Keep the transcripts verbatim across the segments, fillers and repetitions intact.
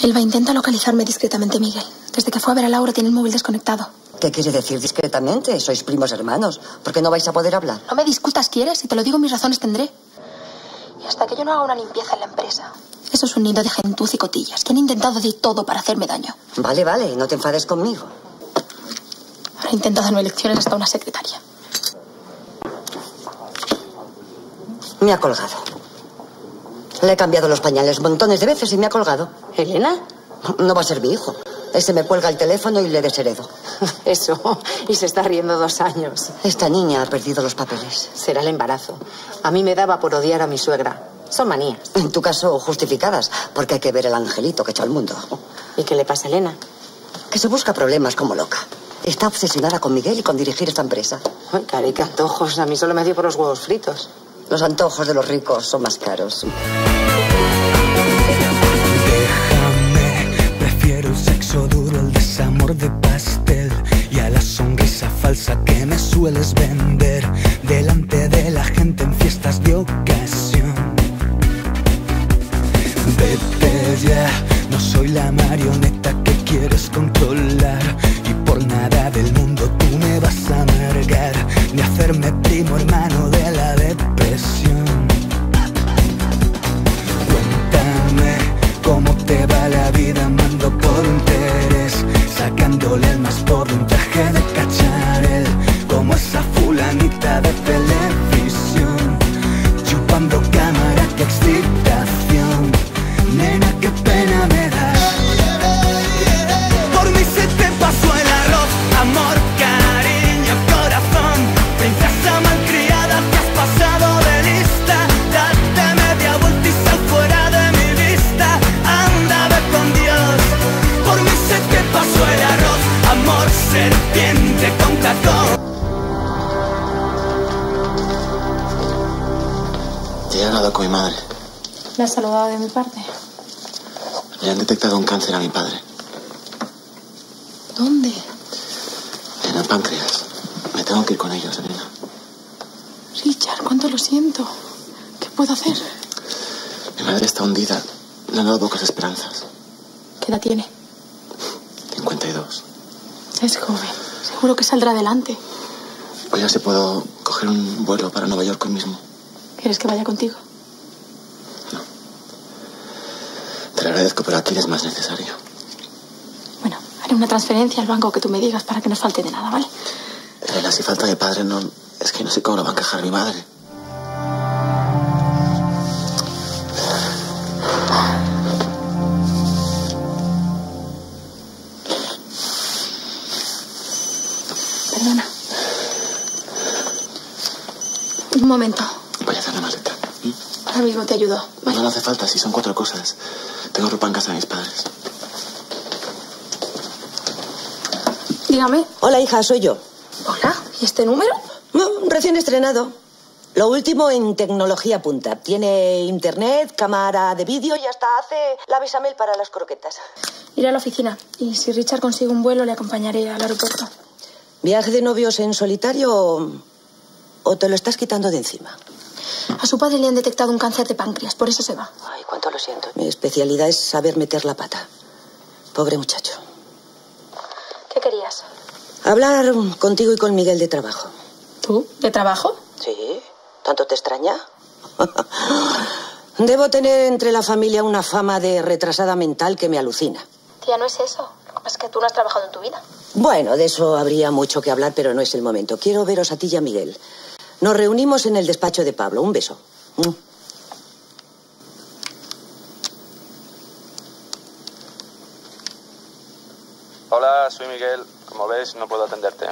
Elba, intenta localizarme discretamente, Miguel. Desde que fue a ver a Laura tiene el móvil desconectado. ¿Qué quiere decir discretamente? Sois primos hermanos. ¿Por qué no vais a poder hablar? No me discutas, ¿quieres? Si te lo digo, mis razones tendré. Y hasta que yo no haga una limpieza en la empresa. Eso es un nido de gentuza y cotillas que han intentado de todo para hacerme daño. Vale, vale, no te enfades conmigo. Ahora intenta darme lecciones hasta una secretaria. Me ha colgado. Le he cambiado los pañales montones de veces y me ha colgado. ¿Elena? No va a ser mi hijo. Ese me cuelga el teléfono y le desheredo. Eso. Y se está riendo dos años. Esta niña ha perdido los papeles. Será el embarazo. A mí me daba por odiar a mi suegra. Son manías. En tu caso, justificadas, porque hay que ver el angelito que echó al mundo. ¿Y qué le pasa a Elena? Que se busca problemas como loca. Está obsesionada con Miguel y con dirigir esta empresa. Ay, cari, qué antojos. A mí solo me dio por los huevos fritos. Los antojos de los ricos son más caros. Déjame, prefiero el sexo duro, el desamor de pastel y a la sonrisa falsa que me sueles vender delante de la gente en fiestas de ocasión. Vete ya, no soy la marioneta que quieres controlar y por nada del mundo tú me vas a amargar ni hacerme primo hermano de la depresión. Cuéntame cómo te va la vida amando por interés, sacándole el más por un traje de cacharel, como esa fulanita de televisión, chupando cámara, qué excitación. Nena, qué pena me das. Por mí se te pasó el arroz, amor, cariño, corazón. Princesa malcriada, te has pasado de lista. Date media vuelta y sal fuera de mi vista. Anda, ve con Dios. Por mí se te pasó el arroz, amor, serpiente con tacón. He hablado con mi madre. ¿Le has saludado de mi parte? Le han detectado un cáncer a mi padre. ¿Dónde? En el páncreas. Me tengo que ir con ellos, Elena. Richard, cuánto lo siento. ¿Qué puedo hacer? Mi madre está hundida. Le han dado pocas esperanzas. ¿Qué edad tiene? cincuenta y dos. Es joven. Seguro que saldrá adelante. Voy a ver si puedo coger un vuelo para Nueva York hoy mismo. ¿Quieres que vaya contigo? Te lo agradezco, pero aquí es más necesario. Bueno, haré una transferencia al banco que tú me digas para que no falte de nada, ¿vale? Elena, si falta de padre, no... Es que no sé cómo lo va a encajar mi madre. Perdona. Un momento. Voy a hacer la maleta. ¿Mm? Ahora mismo te ayudo, ¿vale? No, no hace falta, si son cuatro cosas. Tengo ropa en casa de mis padres. Dígame. Hola, hija, soy yo. Hola, ¿y este número? No, recién estrenado. Lo último en tecnología punta. Tiene internet, cámara de vídeo y hasta hace la besamel para las croquetas. Iré a la oficina y si Richard consigue un vuelo le acompañaré al aeropuerto. ¿Viaje de novios en solitario o, o te lo estás quitando de encima? A su padre le han detectado un cáncer de páncreas, por eso se va. Ay, cuánto lo siento. Mi especialidad es saber meter la pata. Pobre muchacho. ¿Qué querías? Hablar contigo y con Miguel de trabajo. ¿Tú? ¿De trabajo? Sí. ¿Tanto te extraña? Debo tener entre la familia una fama de retrasada mental que me alucina. Tía, no es eso. Lo que pasa es que tú no has trabajado en tu vida. Bueno, de eso habría mucho que hablar, pero no es el momento. Quiero veros a ti y a Miguel. Nos reunimos en el despacho de Pablo. Un beso. Mm. Hola, soy Miguel. Como ves, no puedo atenderte.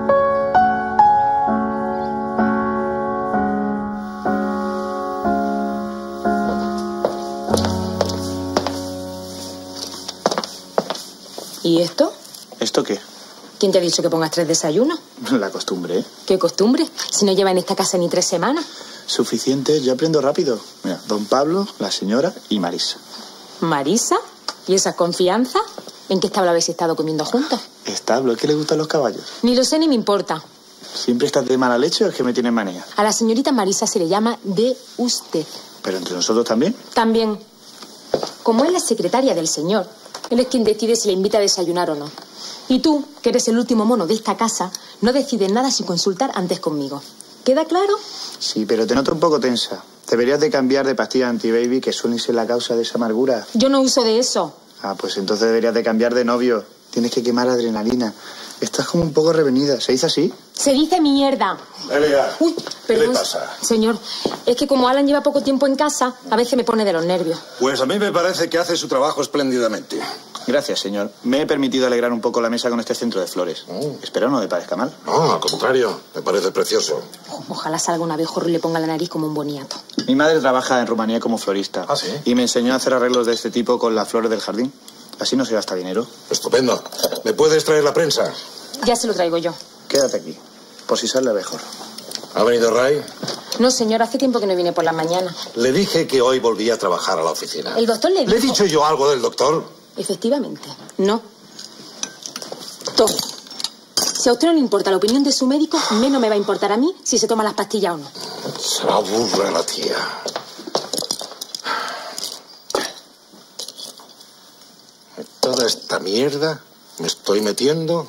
¿Y esto? ¿Esto qué? ¿Quién te ha dicho que pongas tres desayunos? La costumbre. ¿Qué costumbre? Si no lleva en esta casa ni tres semanas. Suficiente, yo aprendo rápido. Mira, don Pablo, la señora y Marisa. ¿Marisa? ¿Y esa confianza? ¿En qué establo habéis estado comiendo juntos? ¿Establo? ¿Qué le gustan los caballos? Ni lo sé ni me importa. ¿Siempre estás de mala leche o es que me tienes manía? A la señorita Marisa se le llama de usted. ¿Pero entre nosotros también? También. Como es la secretaria del señor, Él es quien decide si le invita a desayunar o no. Y tú, que eres el último mono de esta casa, no decides nada sin consultar antes conmigo. ¿Queda claro? Sí, pero te noto un poco tensa. Deberías de cambiar de pastilla anti-baby, que suelen ser la causa de esa amargura. Yo no uso de eso. Ah, pues entonces deberías de cambiar de novio. Tienes que quemar adrenalina. Estás como un poco revenida. ¿Se dice así? Se dice mierda. Elia, Uy, ¿qué perdón, le pasa? Señor, es que como Alan lleva poco tiempo en casa, a veces me pone de los nervios. Pues a mí me parece que hace su trabajo espléndidamente. Gracias, señor. Me he permitido alegrar un poco la mesa con este centro de flores. Mm. Espero no le parezca mal. No, al contrario, me parece precioso. Ojalá salga un abejorro y le ponga la nariz como un boniato. Mi madre trabaja en Rumanía como florista. ¿Ah, sí? Y me enseñó a hacer arreglos de este tipo con las flores del jardín. Así no se gasta dinero. Estupendo. ¿Me puedes traer la prensa? Ya se lo traigo yo. Quédate aquí, por si sale abejor. ¿Ha venido Ray? No, señor, hace tiempo que no viene por la mañana. Le dije que hoy volvía a trabajar a la oficina. El doctor le dijo... ¿Le he dicho yo algo del doctor? Efectivamente, no. Tome. Si a usted no le importa la opinión de su médico, menos me va a importar a mí si se toma las pastillas o no. Se aburre la tía. Toda esta mierda me estoy metiendo.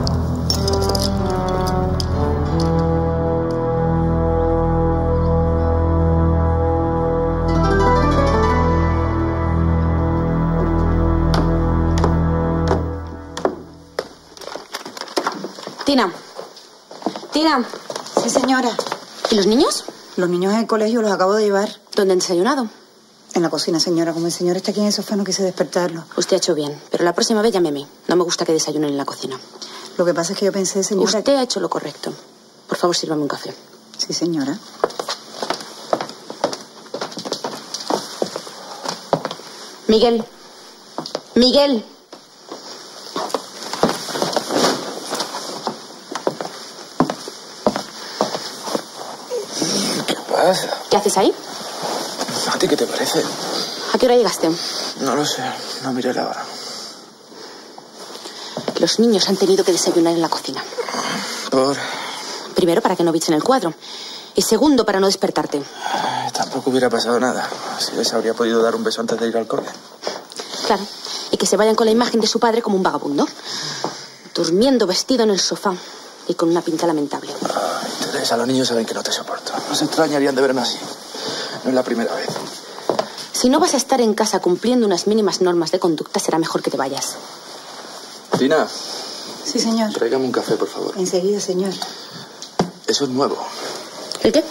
Tina. Tina. Sí, señora. ¿Y los niños? Los niños en el colegio los acabo de llevar. ¿Dónde han desayunado? En la cocina, señora. Como el señor está aquí en el sofá, no quise despertarlo. Usted ha hecho bien, pero la próxima vez llámeme. No me gusta que desayunen en la cocina. Lo que pasa es que yo pensé, señora... Usted ha hecho lo correcto. Por favor, sírvame un café. Sí, señora. Miguel. Miguel. ¿Qué pasa? ¿Qué haces ahí? ¿A ti qué te parece? ¿A qué hora llegaste? No lo sé, no miré la hora. Los niños han tenido que desayunar en la cocina. ¿Por? Primero, para que no bichen el cuadro. Y segundo, para no despertarte. Eh, tampoco hubiera pasado nada. Si les habría podido dar un beso antes de ir al cole. Claro. Y que se vayan con la imagen de su padre como un vagabundo. Durmiendo vestido en el sofá. Y con una pinta lamentable. Ay, Teresa, los niños saben que no te soporto. No se extrañarían de verme así. No es la primera vez. Si no vas a estar en casa cumpliendo unas mínimas normas de conducta, será mejor que te vayas. Tina. Sí, señor. Tráigame un café, por favor. Enseguida, señor. Eso es nuevo. ¿El qué?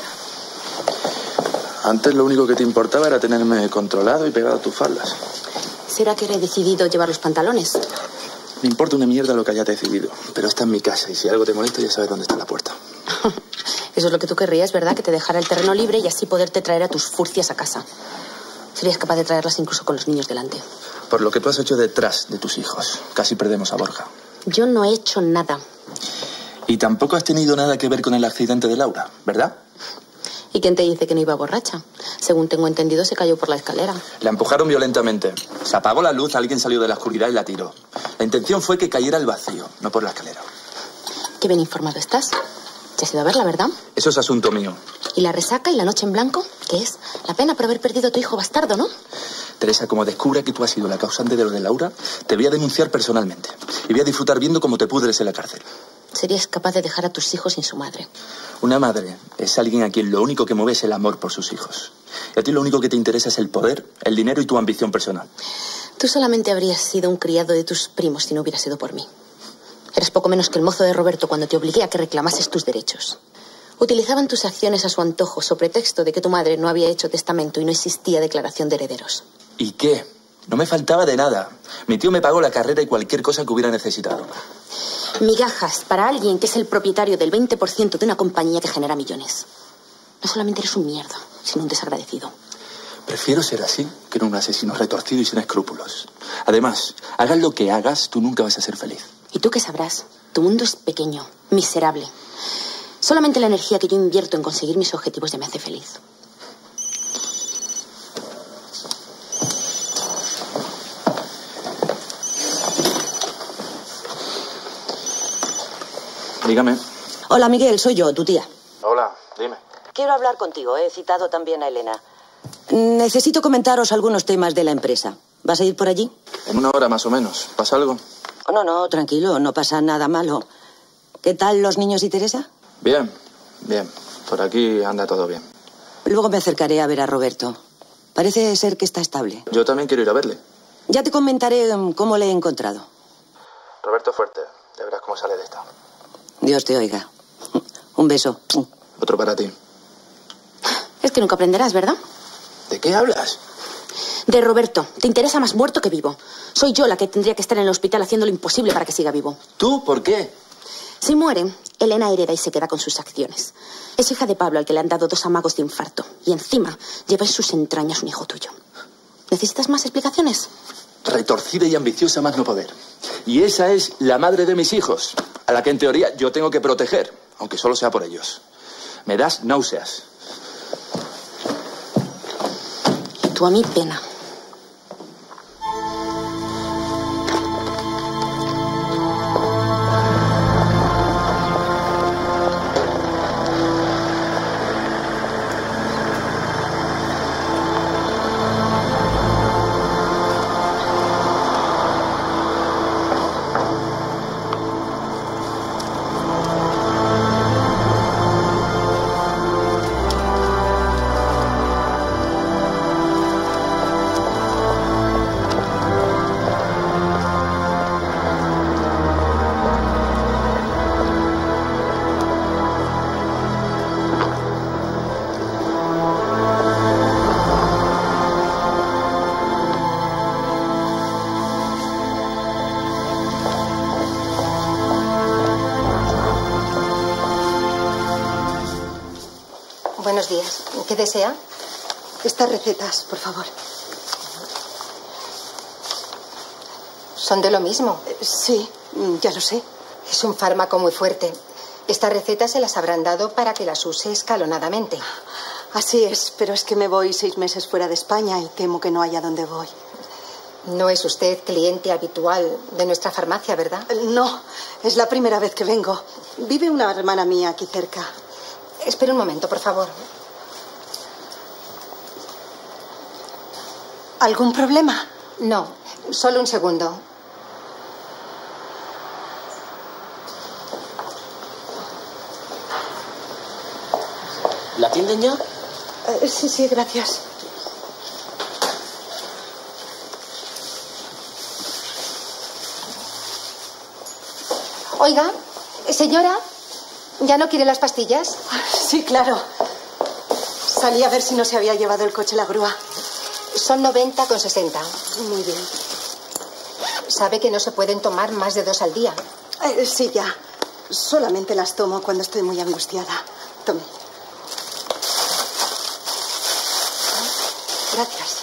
Antes lo único que te importaba era tenerme controlado y pegado a tus faldas. ¿Será que he decidido llevar los pantalones? Me importa una mierda lo que hayas decidido, pero esta es mi casa y si algo te molesta ya sabes dónde está la puerta. Eso es lo que tú querrías, ¿verdad? Que te dejara el terreno libre y así poderte traer a tus furcias a casa. Serías capaz de traerlas incluso con los niños delante. Por lo que tú has hecho detrás de tus hijos. Casi perdemos a Borja. Yo no he hecho nada. Y tampoco has tenido nada que ver con el accidente de Laura, ¿verdad? ¿Y quién te dice que no iba borracha? Según tengo entendido, se cayó por la escalera. La empujaron violentamente. Se apagó la luz, alguien salió de la oscuridad y la tiró. La intención fue que cayera al vacío, no por la escalera. Qué bien informado estás. ¿Te has ido a verla, verdad? Eso es asunto mío. ¿Y la resaca y la noche en blanco? ¿Qué es? La pena por haber perdido a tu hijo bastardo, ¿no? Teresa, como descubra que tú has sido la causante de lo de Laura, te voy a denunciar personalmente. Y voy a disfrutar viendo cómo te pudres en la cárcel. Serías capaz de dejar a tus hijos sin su madre. Una madre es alguien a quien lo único que mueve es el amor por sus hijos. Y a ti lo único que te interesa es el poder, el dinero y tu ambición personal. Tú solamente habrías sido un criado de tus primos si no hubiera sido por mí. Eres poco menos que el mozo de Roberto cuando te obligué a que reclamases tus derechos. Utilizaban tus acciones a su antojo, sobre pretexto de que tu madre no había hecho testamento y no existía declaración de herederos. ¿Y qué? No me faltaba de nada. Mi tío me pagó la carrera y cualquier cosa que hubiera necesitado. Migajas para alguien que es el propietario del veinte por ciento de una compañía que genera millones. No solamente eres un mierda, sino un desagradecido. Prefiero ser así que no un asesino retorcido y sin escrúpulos. Además, hagas lo que hagas, tú nunca vas a ser feliz. ¿Y tú qué sabrás? Tu mundo es pequeño, miserable. Solamente la energía que yo invierto en conseguir mis objetivos ya me hace feliz. Dígame. Hola, Miguel, soy yo, tu tía. Hola, dime. Quiero hablar contigo, he citado también a Elena. Necesito comentaros algunos temas de la empresa. ¿Vas a ir por allí? En una hora más o menos. ¿Pasa algo? No, no, tranquilo, no pasa nada malo. ¿Qué tal los niños y Teresa? Bien, bien. Por aquí anda todo bien. Luego me acercaré a ver a Roberto. Parece ser que está estable. Yo también quiero ir a verle. Ya te comentaré cómo le he encontrado. Roberto fuerte. Ya verás cómo sale de esta. Dios te oiga. Un beso. Otro para ti. Es que nunca aprenderás, ¿verdad? ¿De qué hablas? De Roberto. Te interesa más muerto que vivo. Soy yo la que tendría que estar en el hospital haciendo lo imposible para que siga vivo. ¿Tú? ¿Por qué? Si muere, Elena hereda y se queda con sus acciones. Es hija de Pablo al que le han dado dos amagos de infarto. Y encima lleva en sus entrañas un hijo tuyo. ¿Necesitas más explicaciones? Retorcida y ambiciosa más no poder. Y esa es la madre de mis hijos, a la que en teoría yo tengo que proteger, aunque solo sea por ellos. Me das náuseas. Y tú a mí pena. Buenos días. ¿Qué desea? Estas recetas, por favor. ¿Son de lo mismo? Sí, ya lo sé. Es un fármaco muy fuerte. Estas recetas se las habrán dado para que las use escalonadamente. Así es, pero es que me voy seis meses fuera de España y temo que no haya dónde voy. No es usted cliente habitual de nuestra farmacia, ¿verdad? No, es la primera vez que vengo. Vive una hermana mía aquí cerca. Espera un momento, por favor. ¿Algún problema? No, solo un segundo. ¿La atienden ya? Eh, sí, sí, gracias. Oiga, señora, ¿ya no quiere las pastillas? Sí, claro. Salí a ver si no se había llevado el coche la grúa. Son noventa con sesenta. Muy bien. Sabe que no se pueden tomar más de dos al día. Eh, sí, ya. Solamente las tomo cuando estoy muy angustiada. Tome. Gracias.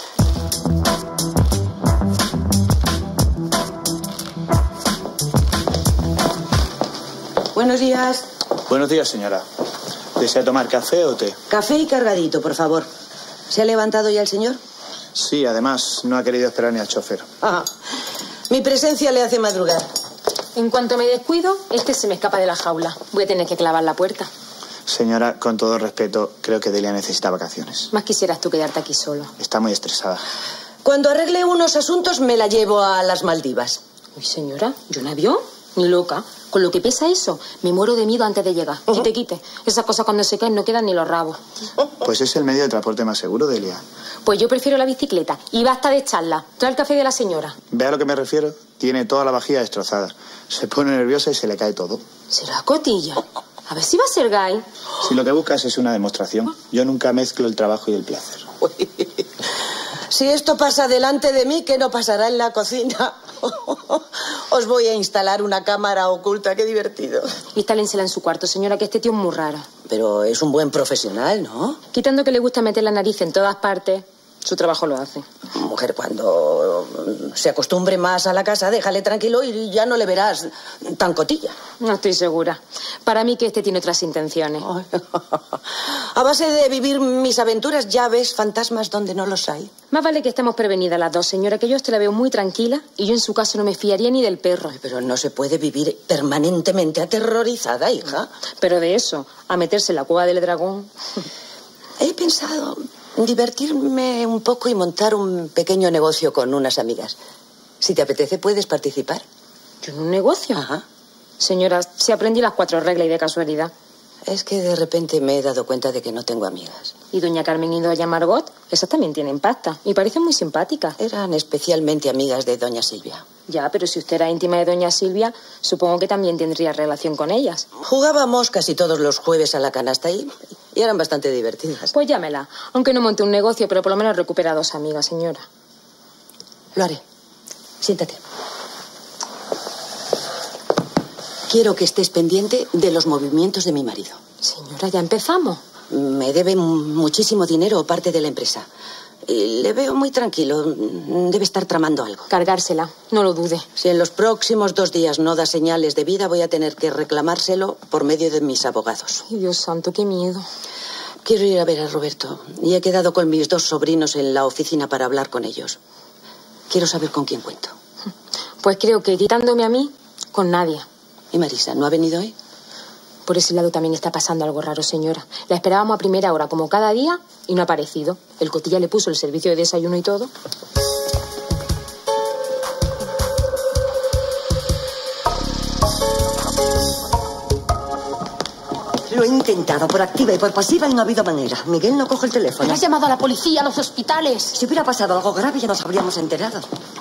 Buenos días. Buenos días, señora. ¿Desea tomar café o té? Café y cargadito, por favor. ¿Se ha levantado ya el señor? Sí, además, no ha querido esperar ni al chofer. Ah, mi presencia le hace madrugar. En cuanto me descuido, este se me escapa de la jaula. Voy a tener que clavar la puerta. Señora, con todo respeto, creo que Delia necesita vacaciones. Más quisieras tú quedarte aquí solo. Está muy estresada. Cuando arregle unos asuntos, me la llevo a las Maldivas. Uy, señora, ¿yo no avión? Ni loca. Con lo que pesa eso, me muero de miedo antes de llegar. Uh-huh. Quite, quite. Esas cosas cuando se caen no quedan ni los rabos. Pues es el medio de transporte más seguro, Delia. Pues yo prefiero la bicicleta. Y basta de charla. Trae el café de la señora. ¿Ve a lo que me refiero? Tiene toda la vajilla destrozada. Se pone nerviosa y se le cae todo. ¿Será cotilla? A ver si va a ser gay. Si lo que buscas es una demostración, yo nunca mezclo el trabajo y el placer. Si esto pasa delante de mí, ¿qué no pasará en la cocina? Os voy a instalar una cámara oculta, qué divertido. Instálensela en su cuarto, señora, que este tío es muy raro. Pero es un buen profesional, ¿no? Quitando que le gusta meter la nariz en todas partes, su trabajo lo hace. Mujer, cuando se acostumbre más a la casa, déjale tranquilo y ya no le verás tan cotilla. No estoy segura. Para mí que este tiene otras intenciones. A base de vivir mis aventuras, ya ves fantasmas donde no los hay. Más vale que estemos prevenidas las dos, señora, que yo te la veo muy tranquila y yo en su caso no me fiaría ni del perro. Pero no se puede vivir permanentemente aterrorizada, hija. Pero de eso, a meterse en la cueva del dragón... He pensado Divertirme un poco y montar un pequeño negocio con unas amigas. Si te apetece, puedes participar. ¿Yo en un negocio? Ajá. Señora, si aprendí las cuatro reglas y de casualidad. Es que de repente me he dado cuenta de que no tengo amigas. Y doña Carmen y doña Margot, esas también tienen pasta. Y parecen muy simpáticas. Eran especialmente amigas de doña Silvia. Ya, pero si usted era íntima de doña Silvia, supongo que también tendría relación con ellas. Jugábamos casi todos los jueves a la canasta y, y eran bastante divertidas. Pues llámela. Aunque no monte un negocio, pero por lo menos recupera a dos amigas, señora. Lo haré. Siéntate. Quiero que estés pendiente de los movimientos de mi marido. Señora, ¿ya empezamos? Me debe muchísimo dinero parte de la empresa. Y le veo muy tranquilo. Debe estar tramando algo. Cargársela, no lo dude. Si en los próximos dos días no da señales de vida, voy a tener que reclamárselo por medio de mis abogados. Ay, Dios santo, qué miedo. Quiero ir a ver a Roberto. Y he quedado con mis dos sobrinos en la oficina para hablar con ellos. Quiero saber con quién cuento. Pues creo que quitándome a mí, con nadie. ¿Y Marisa, no ha venido hoy? Por ese lado también está pasando algo raro, señora. La esperábamos a primera hora, como cada día, y no ha aparecido. El Cotilla le puso el servicio de desayuno y todo. Lo he intentado por activa y por pasiva y no ha habido manera. Miguel no coge el teléfono. ¿Has llamado a la policía, a los hospitales? Si hubiera pasado algo grave ya nos habríamos enterado.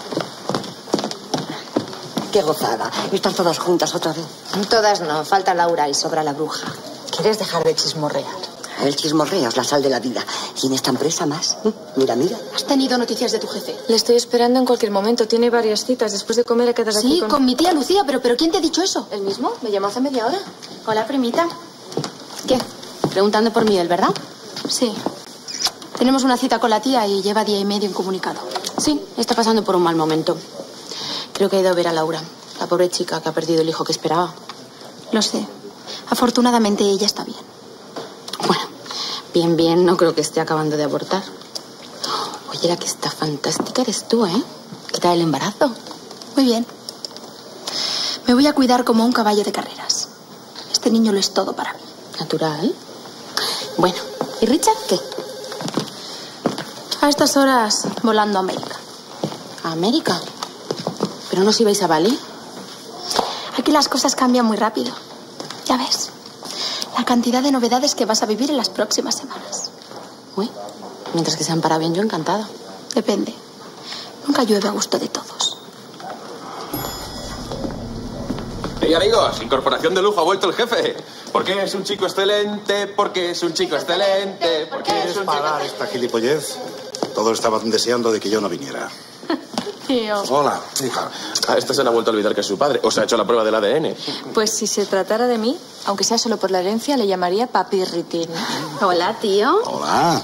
Qué gozada. Están todas juntas otra vez. Todas no. Falta Laura y sobra la bruja. ¿Quieres dejar de chismorrear? El chismorreo es la sal de la vida. Y en esta empresa más. Mira, mira. ¿Has tenido noticias de tu jefe? Le estoy esperando en cualquier momento. Tiene varias citas. Después de comer he quedado aquí con... Sí, con mi tía Lucía. Pero, pero ¿quién te ha dicho eso? ¿El mismo? Me llamó hace media hora. Hola, primita. ¿Qué? Preguntando por Miguel, ¿verdad? Sí. Tenemos una cita con la tía y lleva día y medio incomunicado. Sí, está pasando por un mal momento. Creo que ha ido a ver a Laura, la pobre chica que ha perdido el hijo que esperaba. Lo sé. Afortunadamente ella está bien. Bueno, bien, bien, no creo que esté acabando de abortar. Oye, la que está fantástica eres tú, ¿eh? ¿Qué tal el embarazo? Muy bien. Me voy a cuidar como un caballo de carreras. Este niño lo es todo para mí. Natural. Bueno, ¿y Richard qué? A estas horas volando a América. ¿A América? ¿Pero no os ibais a Bali? Aquí las cosas cambian muy rápido. Ya ves, la cantidad de novedades que vas a vivir en las próximas semanas. Uy, mientras que sean para bien, yo encantada. Depende. Nunca llueve a gusto de todos. Y amigos, incorporación de lujo, ha vuelto el jefe. Porque es un chico excelente, porque es un chico excelente, porque es un parar chico... esta gilipollez? Todos estaban deseando de que yo no viniera. Tío. Hola, hija. A este se le ha vuelto a olvidar que es su padre. O se ha hecho la prueba del A D N. Pues si se tratara de mí, aunque sea solo por la herencia, le llamaría Papirritín. Hola, tío. Hola.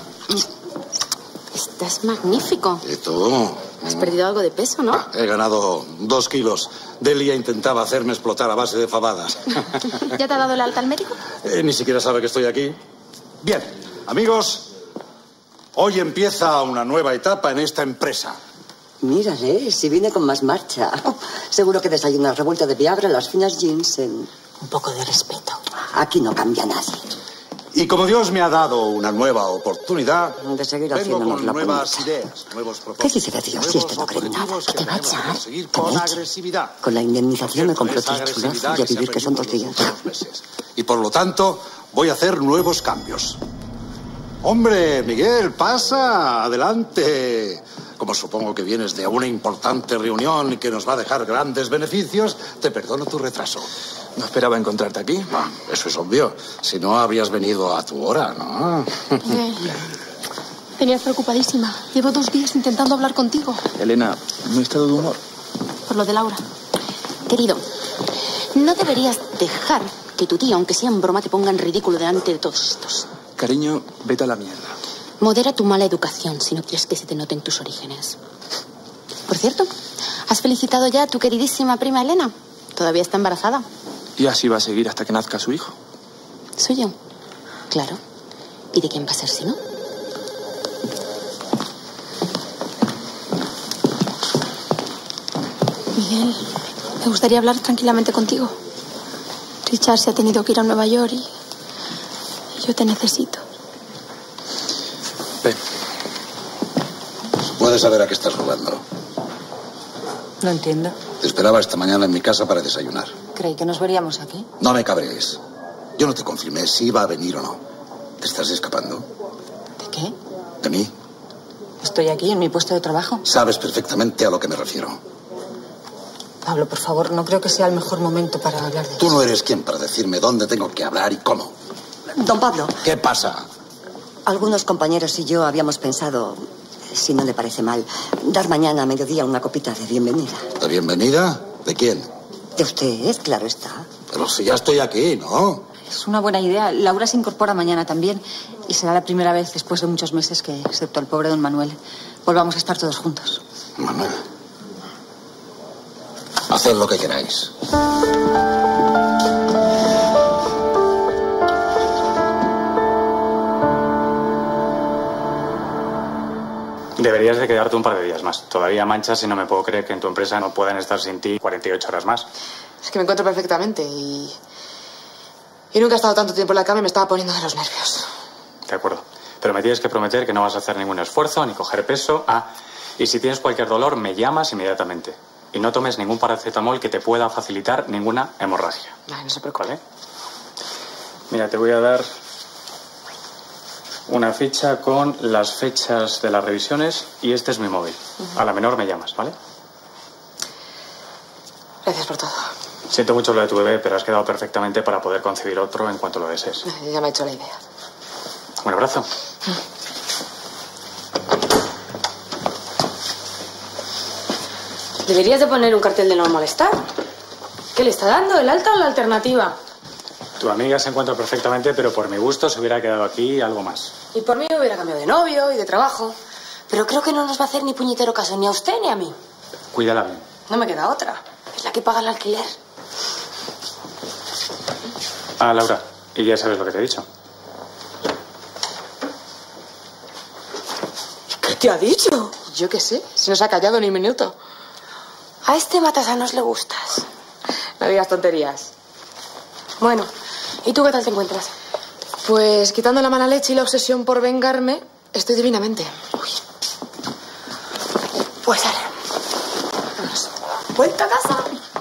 Estás magnífico. ¿Y tú? Has perdido algo de peso, ¿no? He ganado dos kilos. Delia intentaba hacerme explotar a base de fabadas. ¿Ya te ha dado el alta al médico? Eh, ni siquiera sabe que estoy aquí. Bien, amigos, hoy empieza una nueva etapa en esta empresa. Mírale, si viene con más marcha. Oh, seguro que desayuna revuelta de Viagra, las finas Ginseng. Un poco de respeto. Aquí no cambia nadie. Y como Dios me ha dado una nueva oportunidad, de seguir vengo haciéndonos con la nuevas puñeta. ideas, nuevos propósitos. ¿Qué dice de Dios si este no cree en nada? Que ¿Qué va a debemos echar? conseguir Que con me eche. agresividad. Con la indemnización me compró Esa tres agresividad chulazos y a se ha vivir que son dos perdido días. los meses. Y por lo tanto, voy a hacer nuevos cambios. Hombre, Miguel, pasa, adelante. Como supongo que vienes de una importante reunión y que nos va a dejar grandes beneficios, te perdono tu retraso. No esperaba encontrarte aquí. Ah, eso es obvio. Si no, habrías venido a tu hora, ¿no? Eh, Venías preocupadísima. Llevo dos días intentando hablar contigo. Elena, no he estado de humor. Por lo de Laura. Querido, no deberías dejar que tu tía, aunque sea en broma, te ponga en ridículo delante de todos estos. Cariño, vete a la mierda. Modera tu mala educación si no quieres que se te noten tus orígenes. Por cierto, ¿has felicitado ya a tu queridísima prima Elena? Todavía está embarazada. Y así va a seguir hasta que nazca su hijo. ¿Suyo? Claro. ¿Y de quién va a ser si no? Miguel, me gustaría hablar tranquilamente contigo. Richard se ha tenido que ir a Nueva York y, y yo te necesito. Ven. Debes saber a qué estás jugando. No entiendo. Te esperaba esta mañana en mi casa para desayunar. Creí que nos veríamos aquí. No me cabrees. Yo no te confirmé si iba a venir o no. ¿Te estás escapando? ¿De qué? ¿De mí? Estoy aquí en mi puesto de trabajo. Sabes perfectamente a lo que me refiero. Pablo, por favor, no creo que sea el mejor momento para hablar de eso. Tú no eres quien para decirme dónde tengo que hablar y cómo. Don Pablo. ¿Qué pasa? Algunos compañeros y yo habíamos pensado, si no le parece mal, dar mañana a mediodía una copita de bienvenida. ¿De bienvenida? ¿De quién? De usted, claro está. Pero si ya estoy aquí, ¿no? Es una buena idea. Laura se incorpora mañana también y será la primera vez después de muchos meses que, excepto el pobre don Manuel, volvamos a estar todos juntos. Manuel. Haced lo que queráis. Deberías de quedarte un par de días más. Todavía manchas y no me puedo creer que en tu empresa no puedan estar sin ti cuarenta y ocho horas más. Es que me encuentro perfectamente y... Y nunca he estado tanto tiempo en la cama y me estaba poniendo de los nervios. De acuerdo. Pero me tienes que prometer que no vas a hacer ningún esfuerzo ni coger peso. Ah, y si tienes cualquier dolor, me llamas inmediatamente. Y no tomes ningún paracetamol que te pueda facilitar ninguna hemorragia. Ay, no se preocupe. ¿Vale? Mira, te voy a dar una ficha con las fechas de las revisiones y este es mi móvil. Uh-huh. A la menor me llamas, ¿vale? Gracias por todo. Siento mucho lo de tu bebé, pero has quedado perfectamente para poder concebir otro en cuanto lo desees. Ya me ha hecho la idea. Un abrazo. Deberías de poner un cartel de no molestar. ¿Qué le está dando, el alta o la alternativa? Tu amiga se encuentra perfectamente, pero por mi gusto se hubiera quedado aquí algo más. Y por mí me hubiera cambiado de novio y de trabajo. Pero creo que no nos va a hacer ni puñetero caso, ni a usted ni a mí. Cuídala bien. No me queda otra. Es la que paga el alquiler. Ah, Laura, y ya sabes lo que te he dicho. ¿Qué te ha dicho? Yo qué sé, si no se ha callado ni un minuto. A este matasanos le gustas. No digas tonterías. Bueno, ¿y tú qué tal te encuentras? Pues quitando la mala leche y la obsesión por vengarme, estoy divinamente. Uy. Pues dale. Vuelta a casa.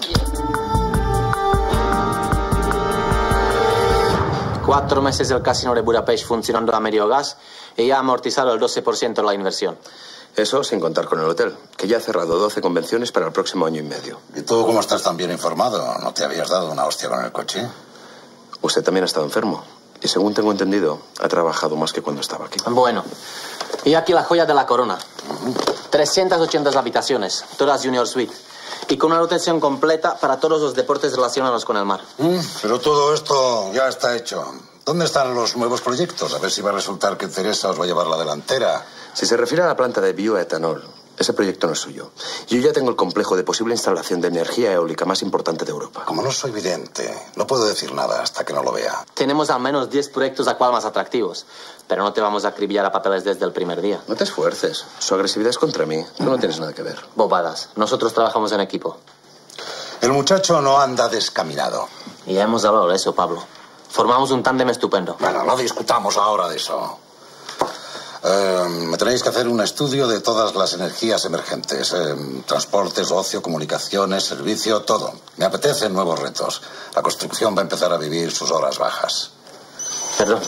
Cuatro meses del casino de Budapest funcionando a medio gas y ya ha amortizado el doce por ciento de la inversión. Eso sin contar con el hotel, que ya ha cerrado doce convenciones para el próximo año y medio. ¿Y tú cómo estás tan bien informado? ¿No te habías dado una hostia con el coche? Usted también ha estado enfermo. Y según tengo entendido, ha trabajado más que cuando estaba aquí. Bueno, y aquí la joya de la corona. trescientas ochenta habitaciones, todas Junior Suite. Y con una rotación completa para todos los deportes relacionados con el mar. Mm, pero todo esto ya está hecho. ¿Dónde están los nuevos proyectos? A ver si va a resultar que Teresa os va a llevar la delantera. Si se refiere a la planta de bioetanol, ese proyecto no es suyo. Yo ya tengo el complejo de posible instalación de energía eólica más importante de Europa. Como no soy vidente, no puedo decir nada hasta que no lo vea. Tenemos al menos diez proyectos a cual más atractivos. Pero no te vamos a acribillar a papeles desde el primer día. No te esfuerces. Su agresividad es contra mí. Tú no tienes nada que ver. Bobadas. Nosotros trabajamos en equipo. El muchacho no anda descaminado. Y ya hemos hablado de eso, Pablo. Formamos un tándem estupendo. Bueno, no discutamos ahora de eso. Eh, me tenéis que hacer un estudio de todas las energías emergentes. Eh, transportes, ocio, comunicaciones, servicio, todo. Me apetecen nuevos retos. La construcción va a empezar a vivir sus horas bajas. Perdón.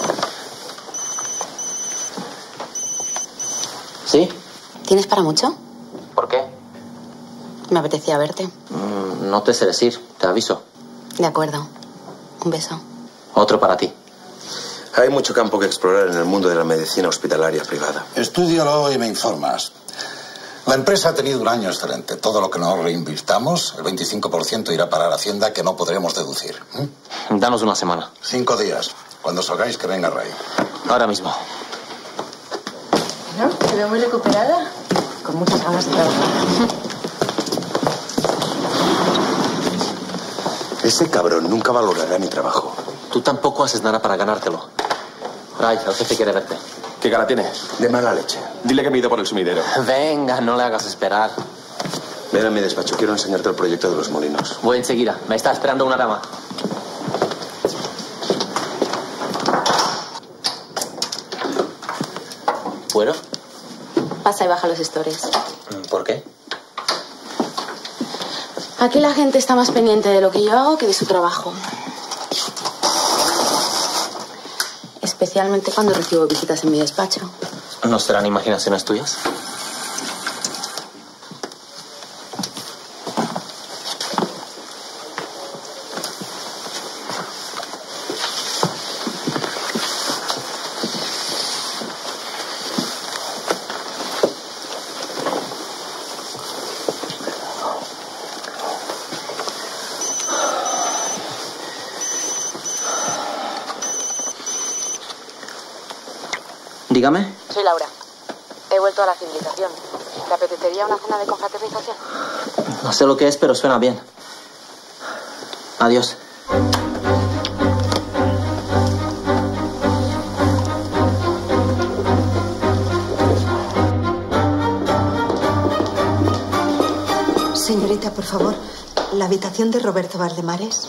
¿Sí? ¿Tienes para mucho? ¿Por qué? Me apetecía verte. Mm, no te sé decir, te aviso. De acuerdo. Un beso. Otro para ti. Hay mucho campo que explorar en el mundo de la medicina hospitalaria privada. Estúdialo y me informas. La empresa ha tenido un año excelente. Todo lo que nos reinvirtamos, el veinticinco por ciento irá a parar a Hacienda, que no podremos deducir. ¿Mm? Danos una semana. Cinco días. Cuando salgáis, que venga Ray. Ahora mismo. ¿No? ¿Te veo muy recuperada? Con muchas ganas de trabajar. Ese cabrón nunca valorará mi trabajo. Tú tampoco haces nada para ganártelo. Ray, el jefe quiere verte. ¿Qué cara tiene? De mala leche. Dile que me he ido por el sumidero. Venga, no le hagas esperar. Ven a mi despacho, quiero enseñarte el proyecto de los molinos. Voy enseguida. Me está esperando una dama. ¿Puedo? Pasa y baja los stories. ¿Por qué? Aquí la gente está más pendiente de lo que yo hago que de su trabajo. Especialmente cuando recibo visitas en mi despacho. ¿No serán imaginaciones tuyas? Dígame. Soy Laura. He vuelto a la civilización. ¿Te apetecería una cena de confraternización? No sé lo que es, pero suena bien. Adiós. Señorita, por favor, la habitación de Roberto Valdemares.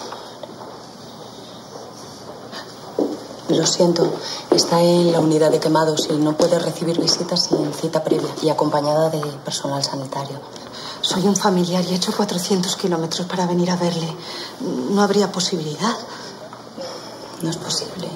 Lo siento, está en la unidad de quemados y no puede recibir visitas sin cita previa y acompañada de personal sanitario. Soy un familiar y he hecho cuatrocientos kilómetros para venir a verle. ¿No habría posibilidad? No es posible.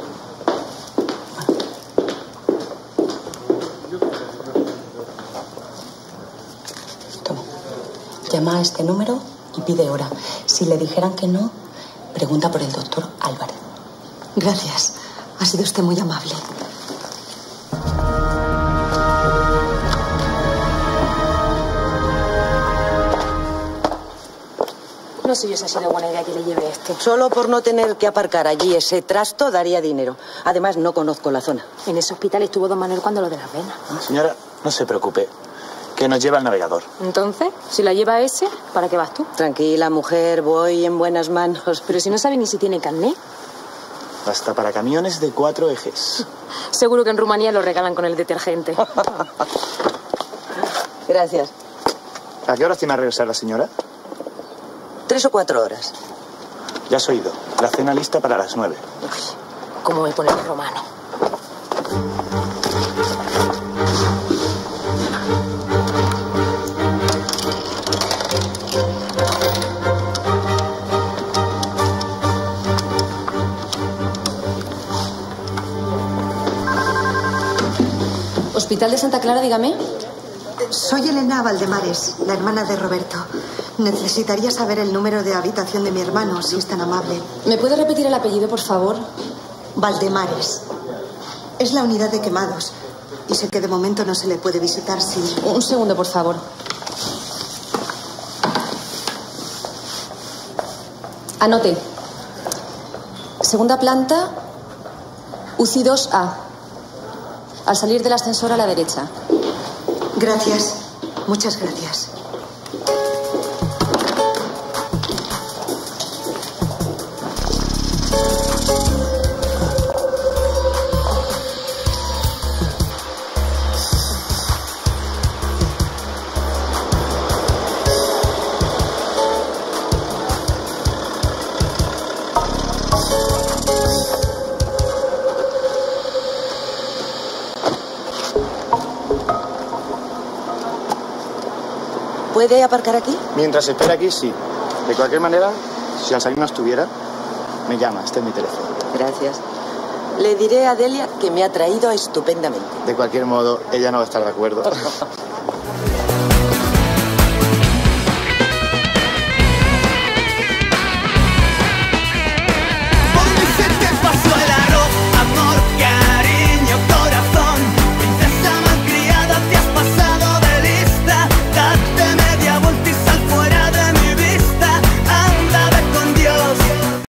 Toma. Llama a este número y pide hora. Si le dijeran que no, pregunta por el doctor Álvarez. Gracias. Ha sido usted muy amable. No sé yo si ha sido buena idea que le lleve este. Solo por no tener que aparcar allí ese trasto daría dinero. Además, no conozco la zona. En ese hospital estuvo don Manuel cuando lo de las venas. Señora, no se preocupe, que nos lleva el navegador. Entonces, si la lleva ese, ¿para qué vas tú? Tranquila, mujer, voy en buenas manos. Pero si no sabe ni si tiene carné. Hasta para camiones de cuatro ejes. Seguro que en Rumanía lo regalan con el detergente. Gracias. ¿A qué hora tiene a regresar la señora? Tres o cuatro horas. Ya has oído. La cena lista para las nueve. Uy, ¿cómo me pone el romano? Hospital de Santa Clara, dígame. Soy Elena Valdemares, la hermana de Roberto. Necesitaría saber el número de habitación de mi hermano, si es tan amable. ¿Me puede repetir el apellido, por favor? Valdemares. Es la unidad de quemados. Y sé que de momento no se le puede visitar sin... Un segundo, por favor. Anote. Segunda planta, U C I dos A. Al salir del ascensor a la derecha. Gracias. Muchas gracias. ¿Puede aparcar aquí? Mientras espera aquí, sí. De cualquier manera, si al salir no estuviera, me llama. Este es mi teléfono. Gracias. Le diré a Delia que me ha traído estupendamente. De cualquier modo, ella no va a estar de acuerdo.